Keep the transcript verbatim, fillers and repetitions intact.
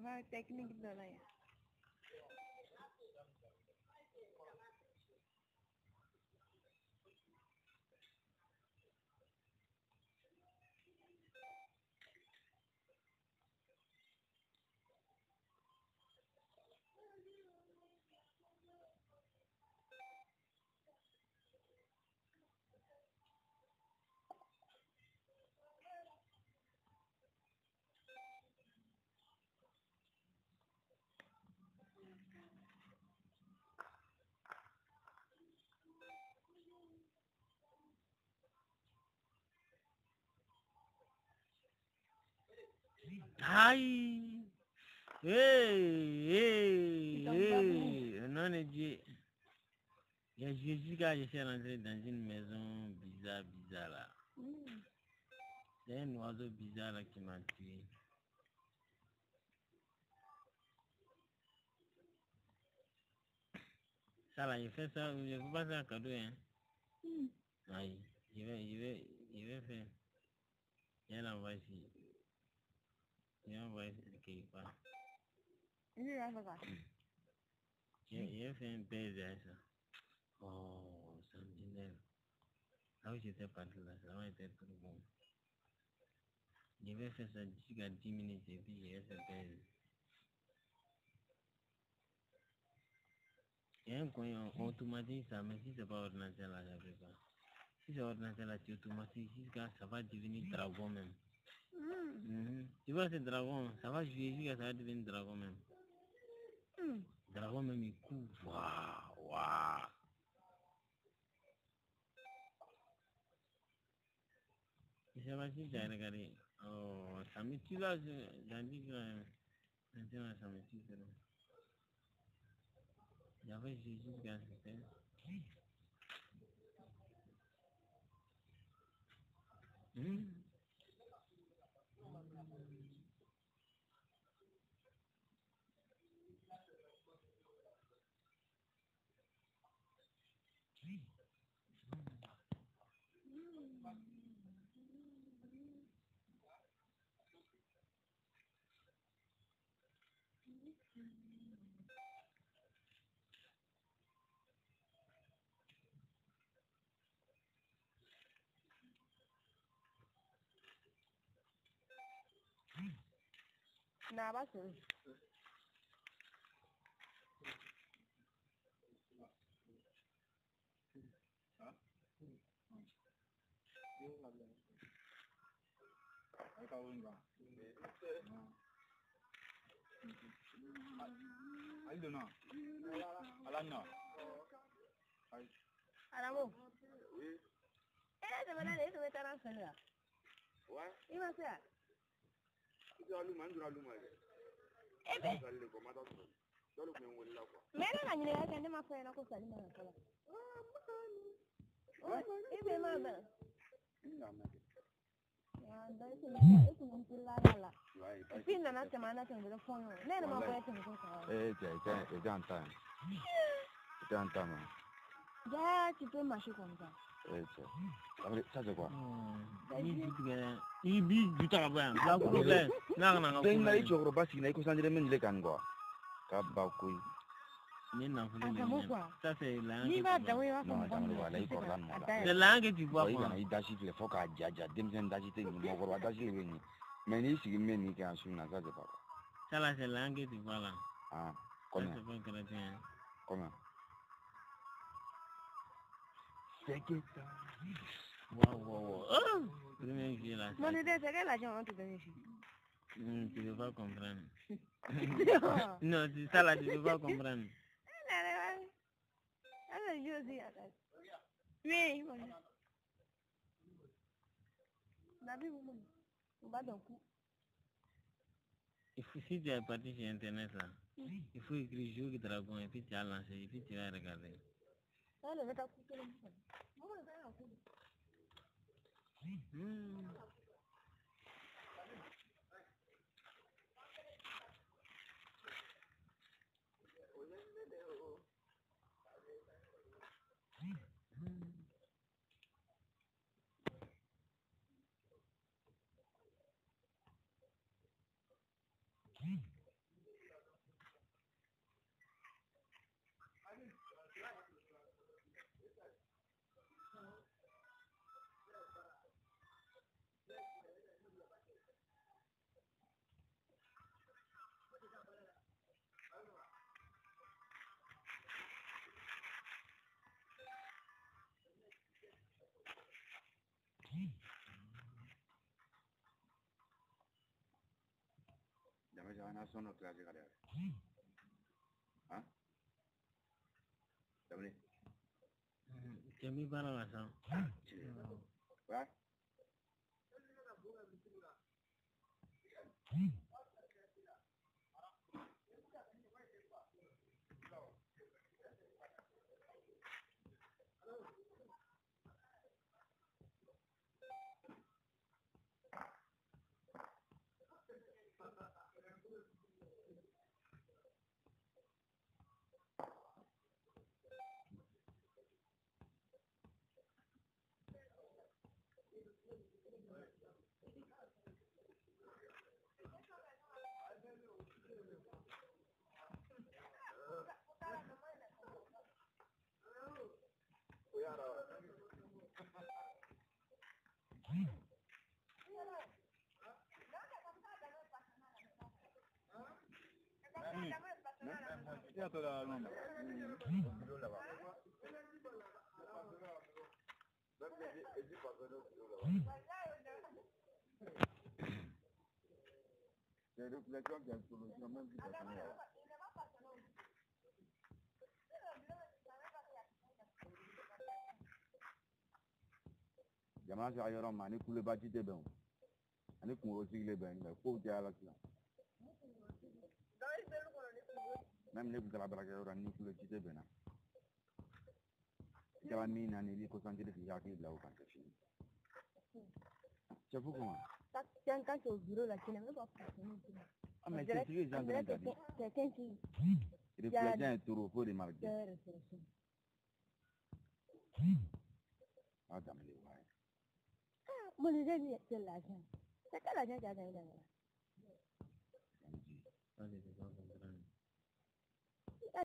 va technique de là. Aïe! Hey! Hey! Hey! Non, Dieu. Il y a Jésus quand je suis rentré dans une maison bizarre, bizarre là. Mm. C'est un oiseau bizarre là qui m'a tué. Ça là, il fait ça, je ne peux pas faire un cadeau, hein. Mm. Aïe, je vais, je vais, je vais faire. Je vais l'envoyer ici. Je vais l'envoyer quelque part. Je vais faire un baiser à ça. Oh, sentinelle. Ah oui, j'étais parti là, ça va être trop bon. Je vais faire ça jusqu'à dix minutes et puis je vais faire baiser. Il y a un coin automatique, ça, mais si c'est pas ordinateur là, je ne peux pas. Si c'est ordinateur là, tu automatiques, jusqu'à ça va devenir dragon même. Mm. Mm-hmm. Tu vois, ce dragon, ça va jouer jusqu'à ça va devenir dragon même. Mm. Dragon même, il court. Waouh, waouh. Je sais pas si tu as regardé. Oh, ça me tue là, j'ai dit que maintenant ça me tue. J'avais Jésus qui a fait. Hmm. Nah, pas sûr. I don't know. Alana. Alamo. Oui. Eh, c'est maintenant, il se met en train là. Ouais. Il va faire. Il doit allumer, il doit allumer. Eh ben. Mais là, il y a quelqu'un qui m'a fait un coup de salut. Oh, il est mal belle. Et puis, il y a un semana qui me le font. Là, il m'a fait un coup de salut. Eh, c'est c'est un temps. C'est un temps. Là, tu peux marcher comme ça. Eh, ça c'est quoi? Il dit du travail. Là, vous voulez. Non, non, non. Ben, il y a un robot qui n'a pas de mine kan quoi. Kabakoui. Ça c'est langue. Ni va dawe wa Non, ça ne va pas. Il faut là. C'est langue tu vois. Il y a une dashi il faut qu'à jaja demsen dashi te ni mo ko dashi le ni. Mais ni si mais ni kan sur na ça c'est pas. Ça là c'est langue tu vois là. Ah, comment? C'est pas chrétien. Comment? C'est que ça. Wow, wow, wow. Premier qui est là. Mon idée, c'est que l'argent entre donner ici. Tu ne peux pas comprendre. Non, c'est ça là, tu ne peux pas comprendre. Oui, il faut, si tu es parti sur Internet là, il faut écrire Jour Dragon et puis tu as lancé et puis tu vas regarder. Hmm. Mana sono classe cadere. Hein? T'as vu? Tu as mis par là, ça. Ouais? Ya toda la nombre. Les réflexions qui ont solution, même si c'est Jamaa si ayɔrɔ ma ni kulebati tɛ bɛn o ani kungo sigilen bɛn mɛ kow tɛ ala sisan même ne tun taara baarakɛyɔrɔ ni kuleci tɛ bɛnna i kɛra min na ni b'i concentré k'i hakili bila o kan c'est fini c'est fou comment Tiens, quand tu es au bureau là, tu n'aimes pas passionner. Ah mais c'est ce que les gens demandent à dire quelqu'un qui réflexion est trop faut remarquer ah dame les ouais Moi, les amis, c'est l'argent. C'est quel argent tu as gagné là? Allez,